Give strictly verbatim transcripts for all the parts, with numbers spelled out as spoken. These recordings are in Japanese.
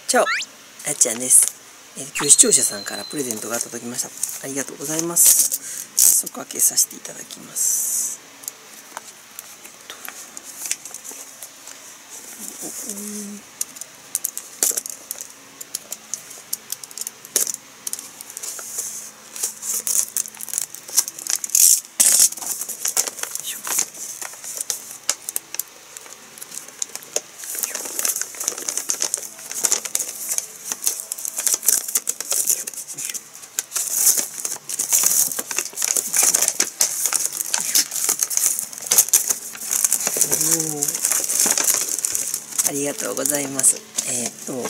チャオ、あっちゃんです。えー、今日視聴者さんからプレゼントが届きました。ありがとうございます。早速開けさせていただきます。ありがとうございます。えー、っと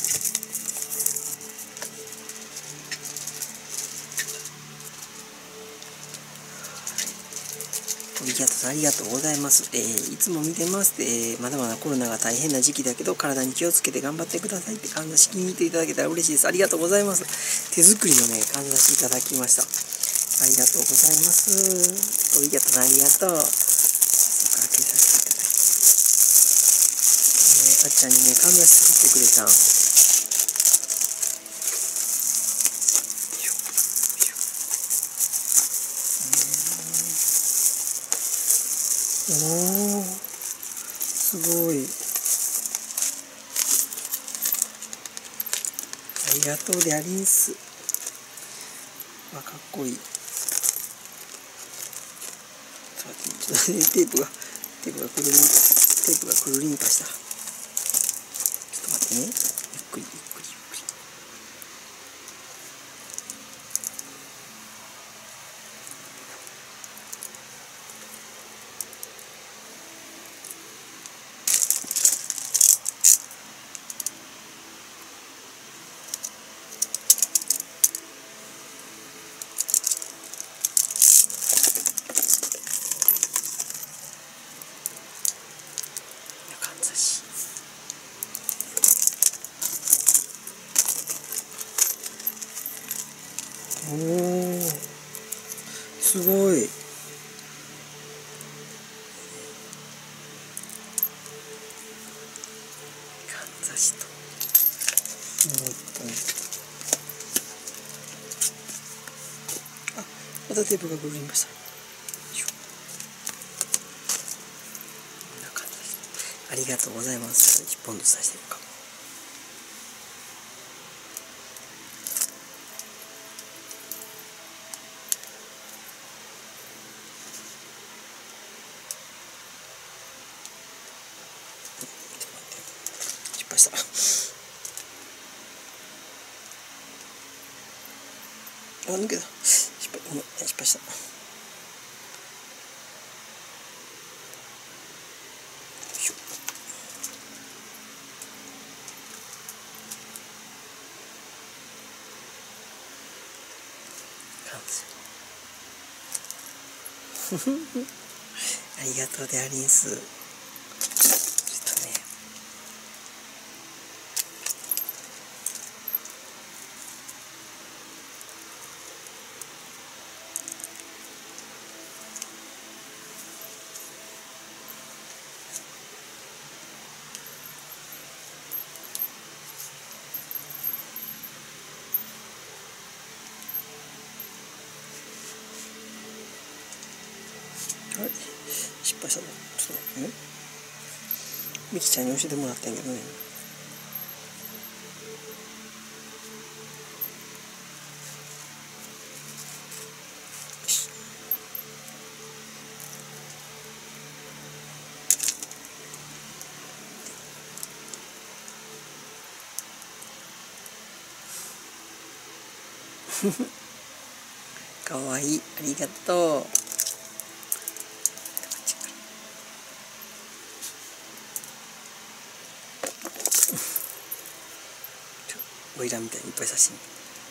ありがとうありがとうございます。えー、いつも見てます。えー、まだまだコロナが大変な時期だけど体に気をつけて頑張ってくださいってかんざし気に入っていただけたら嬉しいです。ありがとうございます。手作りのねかんざしいただきました。ありがとうございます。ありがとうありがとう。開けさせていただきます。あっちゃんにねかんざし作ってくれた。おー、すごい。ありがとうでありんす。わ、かっこいい。ちょっと待って、ちょっと待って、テープが、テープがくるりん、テープがくるりんとした。ちょっと待ってね。ゆっくり、ゆっくり、ゆっくり。かんざし。おー、すごい。かんざしと。もう一本。あ、またテープがくるりんました。こんな感じです。ありがとうございます。一本ずつ刺していくか。失敗した。あ、抜けた。失敗、ごめん、失敗した。ありがとうでありんす。ちょっとね。あれ失敗したの。ちょっと待ってね。みきちゃんに教えてもらったんやけどね。かわいい。ありがとう。オイラみたいにいっぱい刺して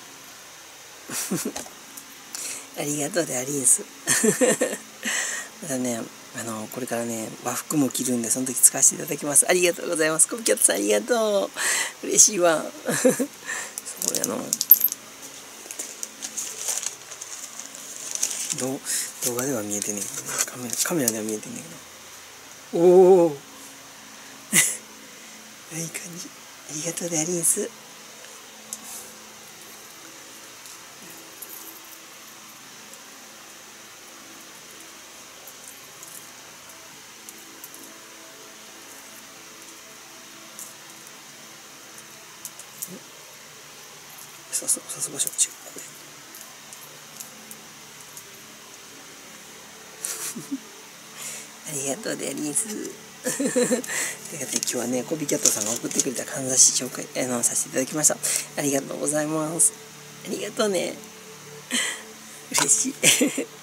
みありがとうでありんす。またね、あのこれからね和服も着るんでその時使わせていただきます。ありがとうございます。コピキャットさんありがとう。嬉しいわ。そうやの。ど動画では見えてんねんけど、ね、カメラカメラでは見えてんねんけど。おお。いい感じ。 りがとうでありんす。さすさす場所違うこれありがとうでありんす。ということで今日はねコビキャットさんが送ってくれたかんざし紹介あのさせていただきました。ありがとうございます。ありがとうね。嬉しい。